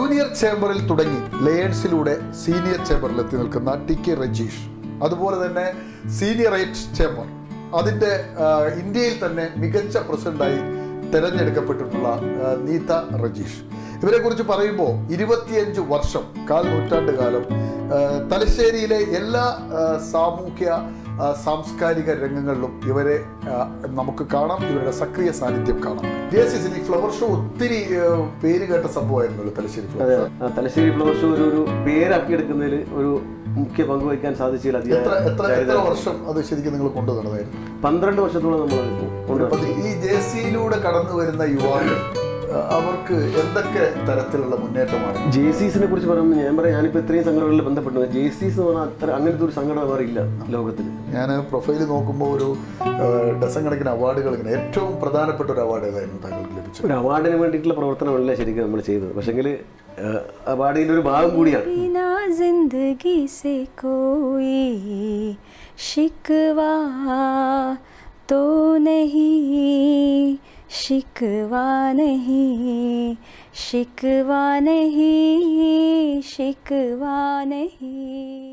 Junior ചേംബറിൽ തുടങ്ങി ലയൺസിലൂടെ senior ചേംബറിൽ എത്തി നിൽക്കുന്ന TK രജീഷ്, അതുപോലെ തന്നെ സീനിയറേറ്റ് ചേംബർ അതിൻ്റെ ഇന്ത്യയിൽ തന്നെ മികച്ച പ്രസിഡന്റായി തിരഞ്ഞെടുക്കപ്പെട്ടിട്ടുള്ള നീത രജീഷ്. ഇവരെക്കുറിച്ച് പറയുമ്പോൾ 25 വർഷം, 1/4 നൂറ്റാണ്ട് കാലം തലശ്ശേരിയിലെ എല്ലാ സാമൂഹ്യ സാംസ്കാരിക രംഗങ്ങളിലും ഇവരെ നമുക്ക് കാണാം, ഇവരുടെ സക്രിയ സാന്നിധ്യം കാണാം. ഈ ഫ്ലവർ ഷോ ഒത്തിരി പേര് കേട്ട സംഭവമായിരുന്നല്ലോ Thalassery flower show. Thalassery flower show ഒരു പേരാക്കി എടുക്കുന്നതിൽ ഒരു മുഖ്യ പങ്ക് വഹിക്കാൻ സാധിച്ചില്ല. എത്ര വർഷം അത് ശരിക്കും നിങ്ങൾ കൊണ്ടു നടന്നായിരുന്നു? 12 വർഷത്തോളം നമ്മൾ ഈ JC-യിലൂടെ കടന്നു വരുന്ന യുവാക്കൾ അവർക്ക് എന്തൊക്കെ തരത്തിലുള്ള മുന്നേറ്റമാണ്? JCസിനെ കുറിച്ച് പറയുമ്പോൾ ഞാൻ പറയാം, ഞാനിപ്പോൾ ഇത്രയും സംഘടനകളിൽ ബന്ധപ്പെട്ടു. JCസ് എന്ന് പറഞ്ഞാൽ അത്ര അങ്ങനത്തെ ഒരു സംഘടന വേറെ ഇല്ല ലോകത്തിൽ. ഞാൻ പ്രൊഫൈൽ നോക്കുമ്പോൾ ഒരു ഡസൻ കണക്കിന് അവാർഡുകൾ, ഇങ്ങനെ ഏറ്റവും പ്രധാനപ്പെട്ട ഒരു അവാർഡ് ഏതായിരുന്നു താങ്കൾക്ക് ലഭിച്ചത്? ഒരു അവാർഡിന് വേണ്ടിയിട്ടുള്ള പ്രവർത്തനമല്ല ശരിക്കും നമ്മൾ ചെയ്തത്, പക്ഷെങ്കിൽ അവാർഡിൻ്റെ ഒരു ഭാഗം കൂടിയാണ്. ജിന്ദഗി സേ കോയി ശിക്വാ तो नहीं, शिकवा नहीं, शिकवा नहीं, शिकवा नहीं.